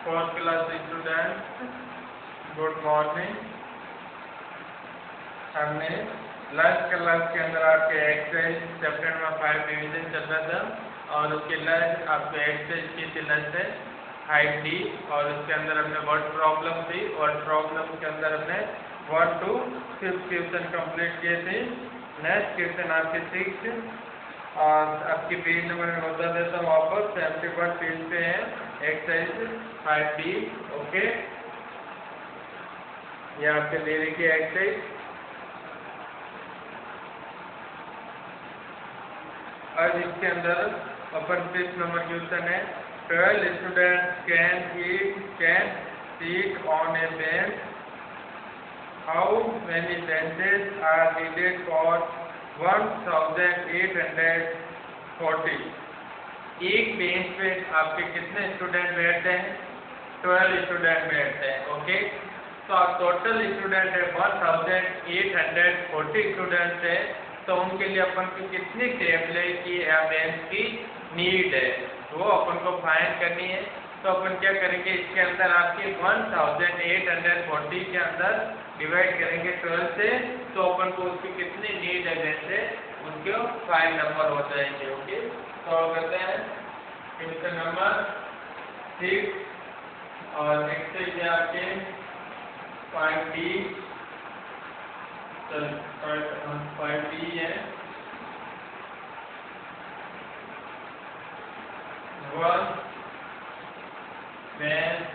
Fourth class student, good morning. हमने last class के अंदर आपके एक्सरसाइज चैप्टर नंबर 5 डिवीजन चल रहा था और उसके लास्ट आपके एक्सरसाइज की थी लास्ट है हाइट डी और उसके अंदर हमने वर्ड प्रॉब्लम थी और प्रॉब्लम के अंदर हमने 1 to 5 क्वेश्चन कंप्लीट किए थे। नेक्स्ट क्वेश्चन आपके 6 और आपकी पेज नंबर में बता देता हूँ वापस 71 पेज पे है एक्सरसाइज 5D। ओके, ये आपके ले रखी है एक्सरसाइज। और इसके अंदर अपन 6 नंबर क्वेश्चन है 12 students can seat on a bench, how many benches are needed for 1840। एक बेंच पे आपके कितने स्टूडेंट बैठते हैं? 12 स्टूडेंट बैठते हैं। ओके, तो आप टोटल स्टूडेंट है 1840 स्टूडेंट है, तो उनके लिए अपन को कितनी टेबलें की या बेंच की नीड है वो अपन को फाइंड करनी है। तो अपन क्या करेंगे, इसके अंदर आपके 1840 के अंदर डिवाइड करेंगे 12 से, तो अपन को उसकी कितनी नीड है जैसे उनके 5 नंबर हो जाएंगे। ओके, तो करते हैं क्वेश्चन नंबर 6 और नेक्स्ट है आपके 5D। 5D है 1 bench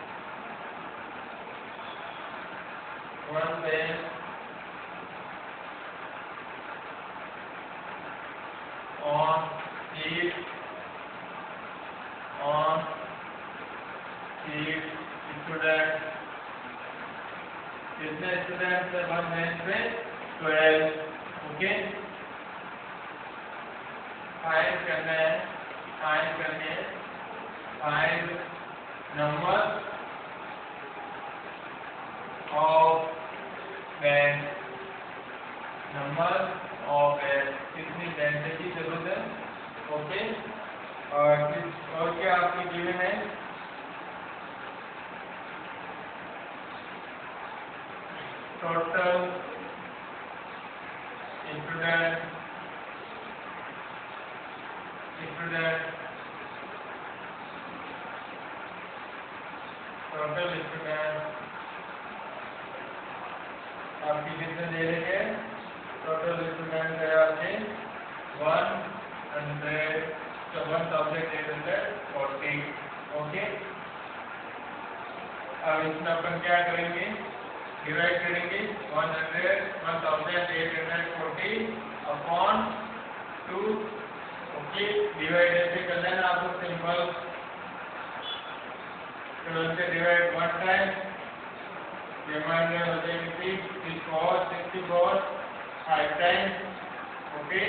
on seat स्टूडेंट। कितने स्टूडेंट है 1 बेंच पे? 12। ओके, फाइंड करना है 5 नंबर ऑफ बेंच। कितनी बेंच की जरूरत है? ओके, और क्या आपकी गिवन है? टोटल स्टूडेंट आपकी कितने दे रहे हैं? टोटल स्टूडेंट है आपके 1840। ओके, अब इसमें अपन क्या करेंगे, डिवाइड करेंगे 1840 अपॉन 2। ओके, डिवाइड ऐसे कर लेना आपको सिंपल, 12 से डिवाइड 1 टाइम, रिमाइंडर हो जाएगी 64 5 टाइम। ओके,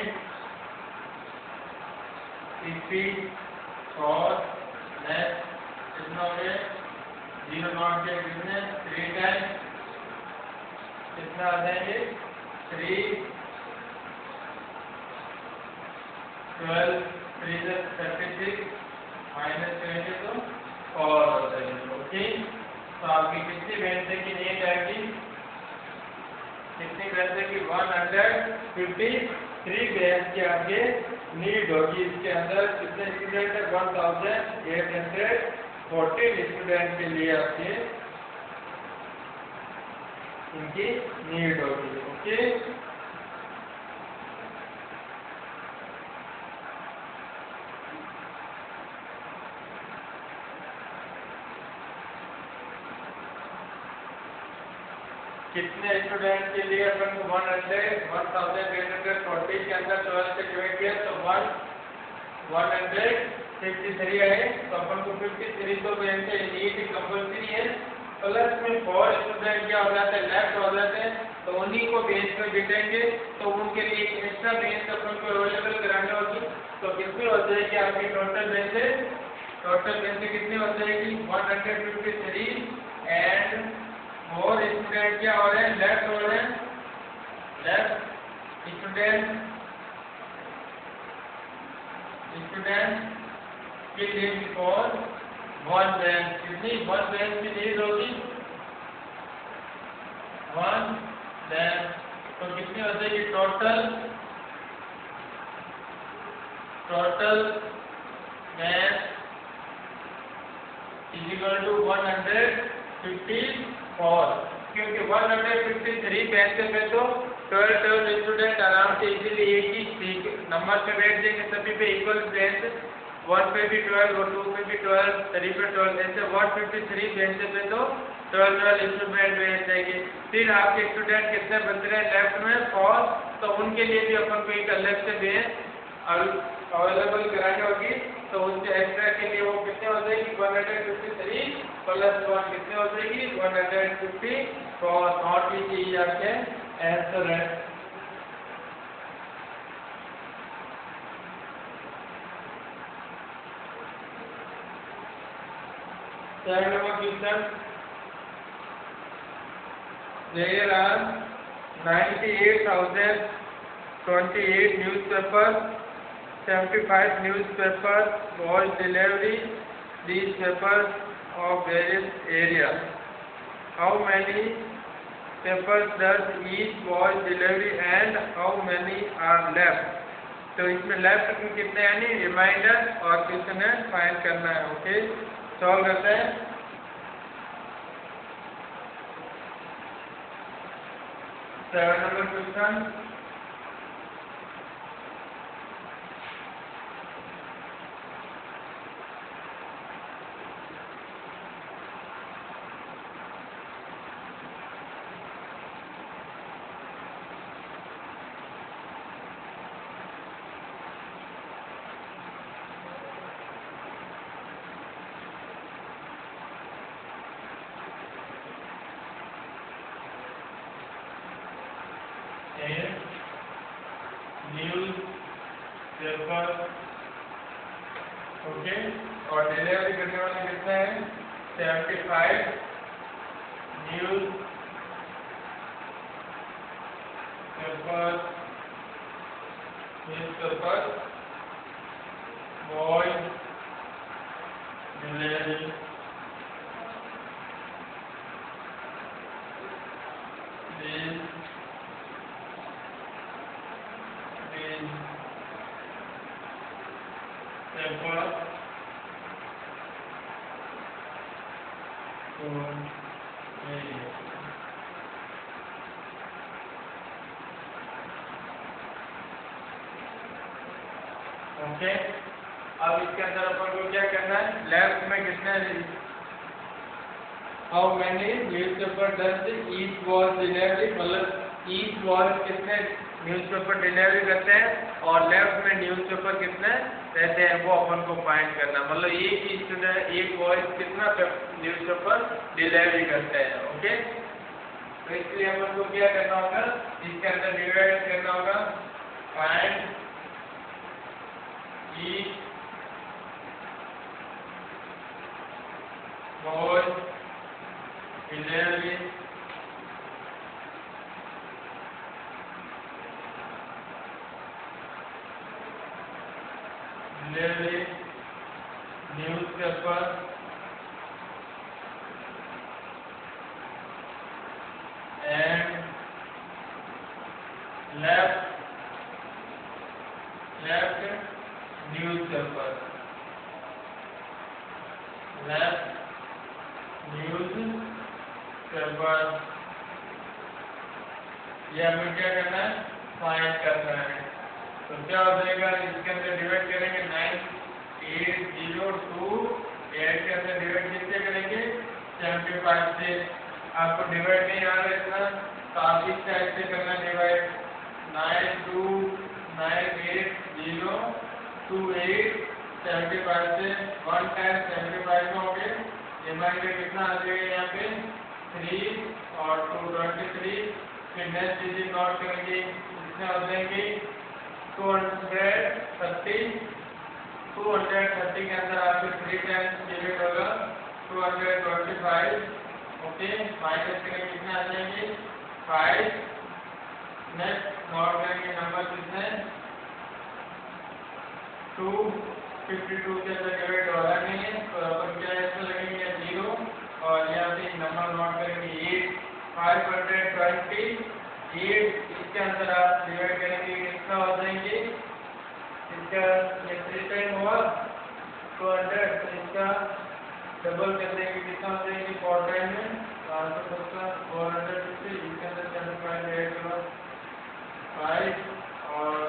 64 नेक्स्ट कितना हो गया 0 नॉट के कितने 3 टाइम, कितना आ जाएंगे 3 12 3 36 माइनस करेंगे तो 4 हो जाएंगे। ओके, तो आपकी कितनी बेंच की नीड आएगी? कितनी बेंच की? 153 बेंच की आपके नीड होगी। इसके अंदर कितने स्टूडेंट है? 1840 स्टूडेंट के लिए आपके इनकी नीड होगी। ओके, कितने स्टूडेंट के लिए अपन को 1840 के अंदर 12 से डिवाइड किया तो 153 है, तो अपन को 53 तो बेंच है नीड कंपल्सरी है। प्लस में 4 स्टूडेंट क्या हो जाते हैं लेफ्ट हो जाते हैं, तो उन्हीं को बेंच में बिठाएंगे, तो उनके लिए एक एक्स्ट्रा बेंच अपन को अवेलेबल करानी होगी। तो कितनी हो जाएगी आपकी टोटल बेंच कितनी हो जाएगी 153 एंड 4 स्टूडेंट क्या हो रहे हैं लेफ्ट हो रहे हैं, लेफ्ट स्टूडेंट के लिए 4 वन बेंच कितनी, वन बेंच की नीड होगी, वन बेंच, तो कितनी हो जाएगी total bench is equal to 154, क्योंकि 153 बेंच पे तो 12 स्टूडेंट आराम से इजीली एक ही नंबर पे बैठ जाएंगे, सभी पे इक्वल बेंच, 1 पे भी 12 और 2 पे भी 12, 3 पे 12, ऐसे 153 बेंच पे तो 12 स्टूडेंट बैठ जाएंगे। फिर आपके स्टूडेंट कितने बच रहे हैं लेफ्ट में 4, तो उनके लिए भी अपन को एक अलग से बेंच अवेलेबल करानी होगी, तो उसके एक्स्ट्रा के लिए वो कितने हो जाएगी 153 प्लस 1 कितने हो जाएगी 154, नॉट इजी आपके आंसर है। Second number question, there are 98,028 newspapers, 75 newspapers was delivery these papers of various areas. How many papers does each was delivery and how many are left? तो इसमें लेफ्ट में कितने यानी रिमाइंडर और question है find करना है। ओके, सॉल्व करते हैं। Seven number question, news paper, okay, और डिलीवरी करने वाले कितने हैं 75 news paper boy delivery okay. अब इसके अंदर अपन को क्या करना है, लेफ्ट में कितने, how many newspaper does each was delivery, मतलब ईच वॉज कितने न्यूज़पेपर डिलीवरी करते हैं और लेफ्ट में न्यूज़पेपर कितने रहते हैं वो अपन को फाइंड करना, मतलब एक ही स्टूडेंट एक वॉइस कितना न्यूज़पेपर डिलीवरी करते हैं। ओके, तो इसलिए अपन को क्या करना होगा, इसके अंदर डिवाइड करना होगा, find each boys delivery newspaper and left newspaper, left newspaper, ये हमें क्या करना है, फाइंड करना है। तो क्या हो जाएगा, इसके अंदर डिवाइड करेंगे 9802, 8 के अंदर डिवाइड किससे करेंगे 75 से। आपको डिवाइड नहीं आ रहा है इतना, तो आप इस टाइप से करना डिवाइड, 92902875 से 1 टाइम 75 में हो गए, रिमाइंडर कितना आ जाएगा यहाँ पे 3 और 223, फिर नेक्स्ट डिजिट नोट करेंगे, कितने हो जाएंगे 230 के अंदर आपके 3 टाइम्स डिवाइड होगा 225। ओके, माइनस करेंगे कितने आ जाएंगे 5, नेक्स्ट नोट करेंगे नंबर कितने 2 52 के अंदर डिवाइड हो रहा नहीं है, तो अपन क्या इसमें लगेंगे 0 और यहाँ पे नंबर नोट करेंगे 8 520 8 इसके अंदर आप डिवाइड करेंगे कितना हो जाएंगे, इसका ये 3 टाइम हुआ 200, तो इसका डबल कर देंगे कितना हो जाएगी 4 टाइम में, तो आंसर बचता 450। इसके अंदर 75 ऐड करो 5 और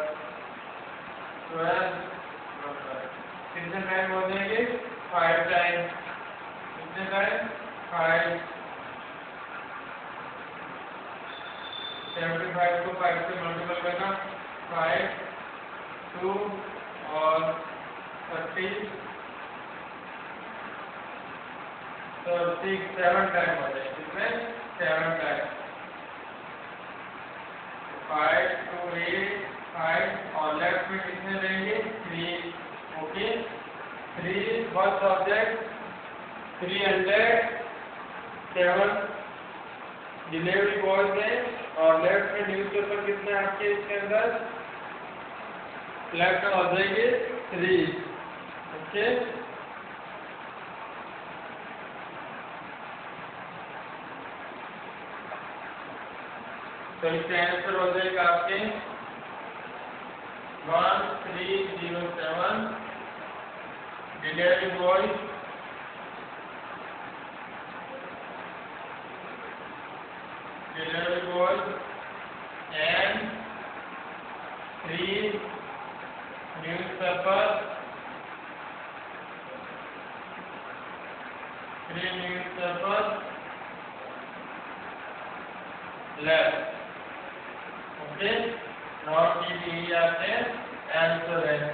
12 कितने टाइम हो जाएंगे 5 टाइम, कितने टाइम 5, 75 को 5 से मल्टीपल करना 5 2 और 30 तो 6 7 टाइम हो जाएगा, कितने 7 टाइम 5 2 8 5 और लेफ्ट में कितने रहेंगे 3। Okay 3 first object 307 delivery boys हैं और लेफ्ट में न्यूज़पेपर कितने आपके इसके अंदर लेफ्ट में हो जाएंगे 3। ओके तो इसका आंसर हो जाएगा आपके 1307 delivery boy and 3 newspaper left. Okay not की आपने आंसर है।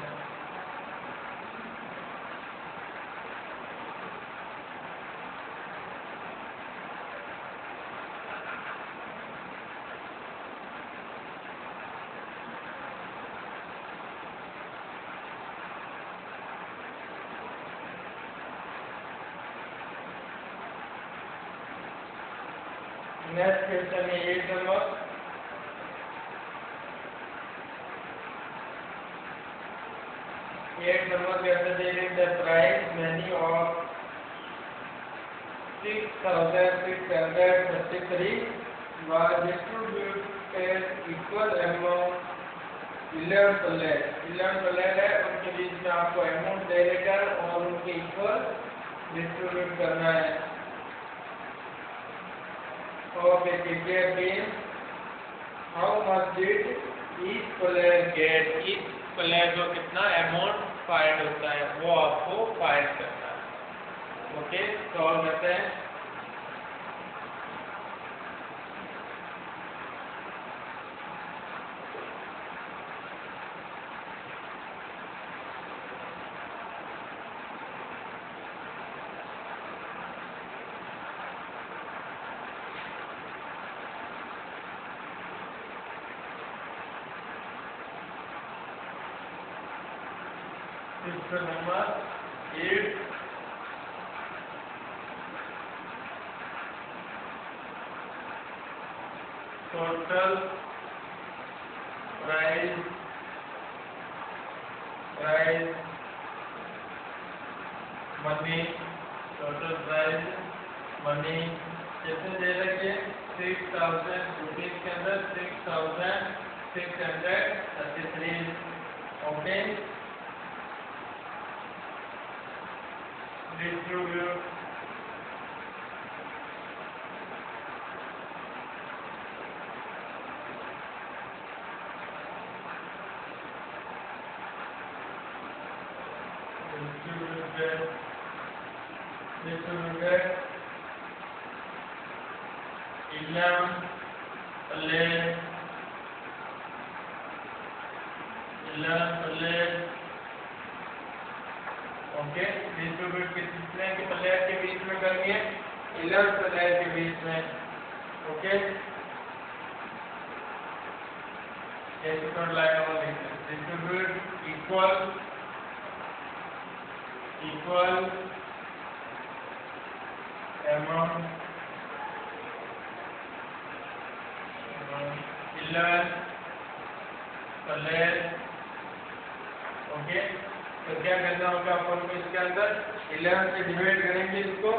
नेक्स्ट क्वेश्चन है 8 number. Considering the price many of 6,633 was distributed equal amount 11 plate है, उनके बीच में आपको अमाउंट दे देकर और उनके इक्वल डिस्ट्रीब्यूट करना है। Okay cricket game how much did each player get, each player जो कितना अमाउंट फाइंड होता है वो आपको फाइंड करना है। ओके सॉल्व करते हैं। Number 8 total price money, total price money कितने दे रखे 6,000 रुपीज के अंदर 6,633। Okay distribute distributed 11 plate. Okay distribute कितने के प्लेयर के बीच में करनी है 11 प्लेयर के बीच में। Okay distribute equal amount 11 player. Okay तो क्या करना होगा अपन को इसके अंदर 11 से डिवाइड करेंगे इसको,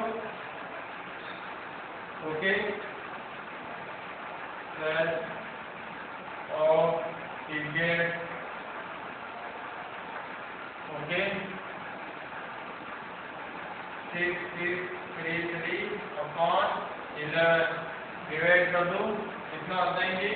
okay, plus of period, okay, 6633 upon 11 divide कर दो, कितना आ जाएंगे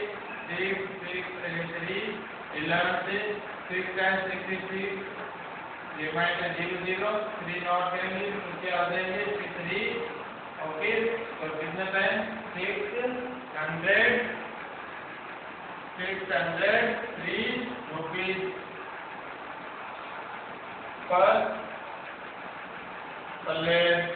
6633 11 से 6 टाइम्स 63 रिमाइंडर 0 3 नॉट करेंगे तो क्या आ जाएंगे 63, ओके, तो कितना टाइम 603 रुपीज पर प्लेट,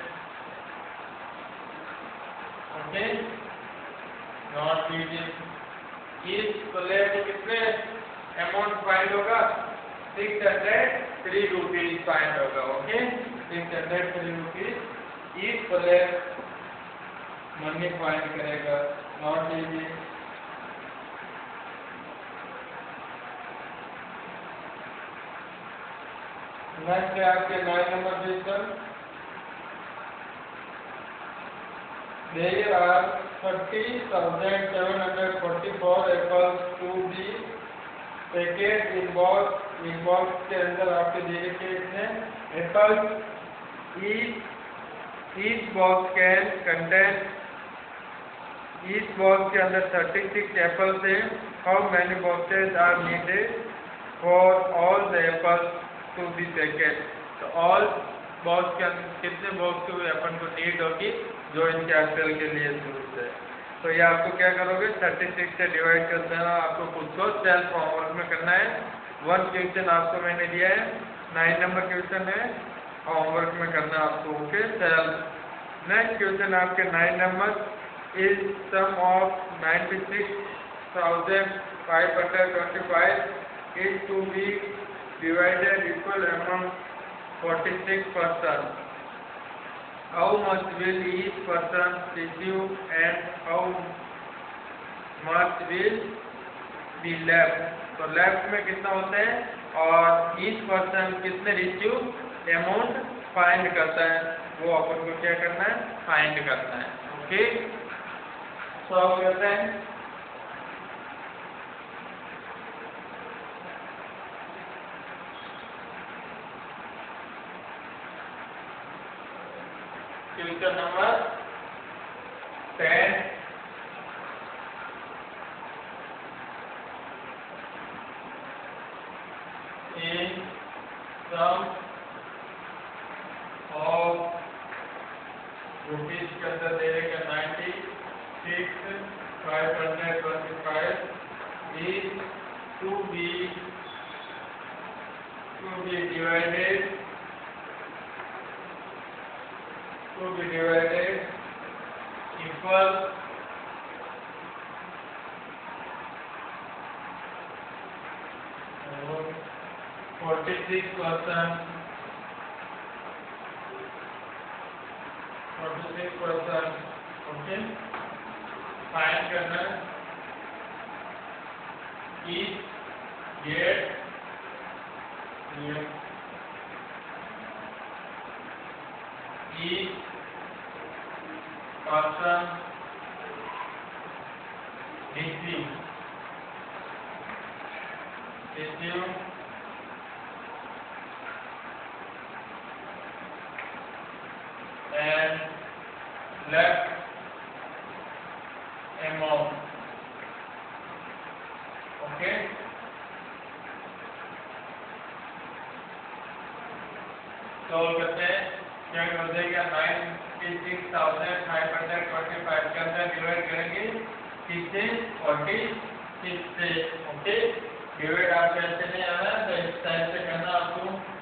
ओके, नॉट यूजिंग। इस प्लेट कितने अमाउंट फाइंड होगा 603 रुपीज फाइंड होगा, ओके, 603 रुपीज इस प्लेट मनी फाइंड करेगा, नॉट यूजिंग। नेक्स्ट है आपके 9 number question. There are 30,744 apples to be packed in box. एक बॉक्स के अंदर आपके दे रखे हैं apples, each box can contain, each box के अंदर 36 एप्पल्स हैं। How many boxes are needed for all the apples to be packed? तो all बॉक्स के अंदर कितने बॉक्स की अपन को नीड होगी जो इनके एप्पल के लिए जरूरत है। तो ये आपको क्या करोगे 36 से डिवाइड कर देना, आपको खुद को सेल्फ होमवर्क में करना है। 1 क्वेश्चन आपको मैंने दिया है, 9 नंबर क्वेश्चन है, होमवर्क में करना आपको, ओके, सेल्फ। नेक्स्ट क्वेश्चन आपके 9 number is sum of 96,525 is to be divided equal among 46 person. How much will each person receive and how much will be left? तो लेफ्ट में कितना होता है और each person कितने रिसीव अमाउंट फाइंड करता है, वो अपन को क्या करना है फाइंड करना है, ओके, सॉल्व करते हैं। Question number 10 in sum of rupees के अंदर दे देगा 96,525 is to be divided equal 46%, okay, find करना है each get each person receive and left amount, okay, solve करते हैं। क्या हो जाएगा 96,525 के अंदर डिवाइड करेंगे 6 से 46 से, ओके, डिवाइड आप कैसे नहीं आना तो इस टाइप से करना आपको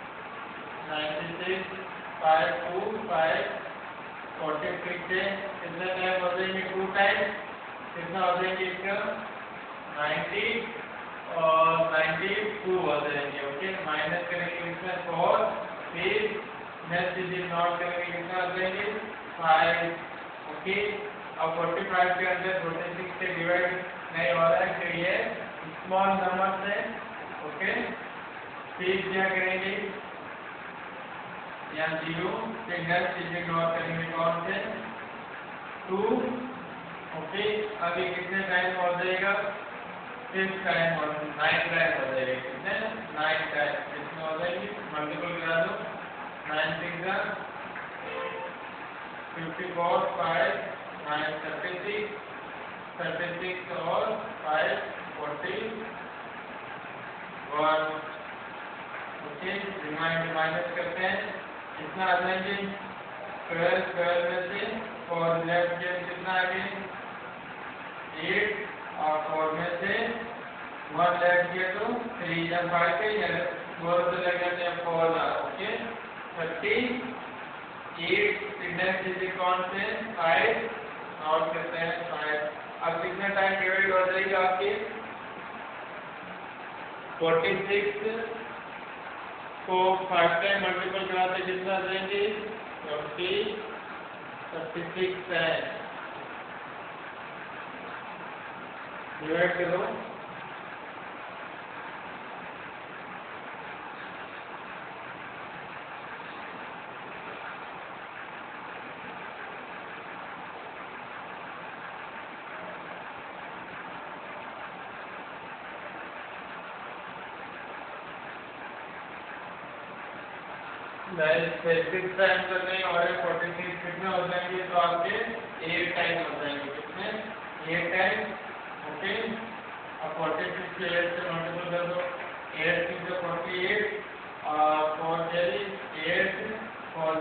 96,525 46 से कितने टाइम हो जाएंगे 2 टाइम, कितना हो जाएंगे इसका 90 और 92 हो जाएंगे, ओके, माइनस करेंगे इसमें 4, फिर नेक्स्ट डिजिट नॉट करेंगे कितना हो जाएंगे 5, ओके। अब 45 के अंदर 46 से डिवाइड नहीं हो रहा है तो ये स्मॉल नंबर से, ओके, फिर क्या करेंगे यहाँ 0 से नेक्स्ट डिजिट और करेंगे कौन से 2। ओके, अभी कितने टाइम हो जाएगा 6 टाइम और 9 टाइम हो जाएगा। कितने 9 टाइम कितने हो जाएगी मल्टीपल करा दो 9 6 54 5 9 36 36 और 5 41। ओके, माइनस करते हैं कितना आ जाएंगे 12 12 में से 4 लेफ्ट गेम कितना आ गए 8 और 4 में से 1 लेफ्ट गया तो 3 जब 5 पे 4 से लगा तो 4 आ। ओके 38 नेक्स्ट डिजिट कौन से 5 और करते हैं 5। अब कितना टाइम डिवाइड हो जाएगा आपके 46 को 5 टाइम मल्टीपल कराते कितना देंगे 36 है। डिवाइड करो सिक्स टाइम करते हैं और 46 कितने हो जाएंगे तो आपके 8 टाइम हो जाएंगे। कितने 8 टाइम। ओके, अब 46 के 8 से मल्टीपल कर दो 8 से 48 और 4 8 4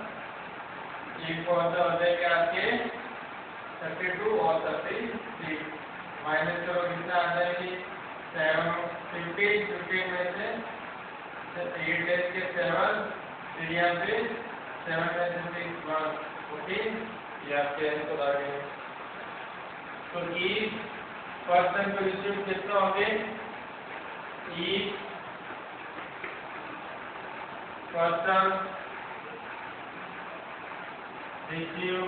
हो जाएंगे आपके 32 और 33। माइनस करो कितना आ जाएगी 7 15 में से 8 के 7 फिर यहाँ पे 7 में से 1। ओके, ये आपके आंसर आ गए। तो ई फर्स्ट टर्म का रिसीव कितना हो गए ई फर्स्ट टर्म रिसीव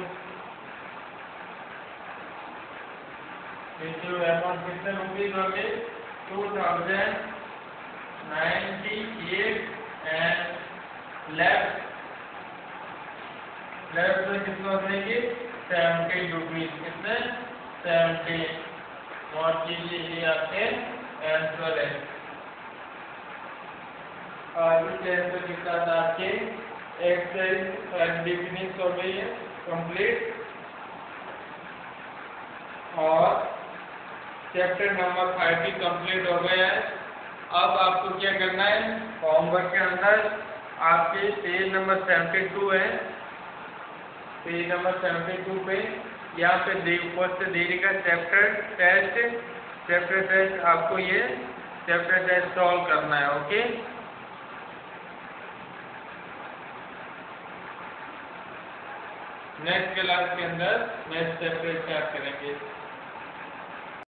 अमाउंट कितने रुपीज हो गए 2098 एंड लेफ्ट में कितना हो जाएंगे 70 रुपीज। कितने 70। नोट कीजिए ये आपके आंसर है। और इस आंसर के साथ आपके एक्सरसाइज फिनिश हो गई है कंप्लीट। और चैप्टर नंबर 5 भी कंप्लीट हो गया है। अब आपको क्या करना है होमवर्क के अंदर आपके पेज नंबर 72 है। पेज नंबर 72 पे यहाँ पे फर्स्ट देरी का चैप्टर टेस्ट आपको ये चैप्टर टेस्ट सॉल्व करना है। ओके, नेक्स्ट क्लास के अंदर नेक्स्ट चैप्टर स्टार्ट करेंगे।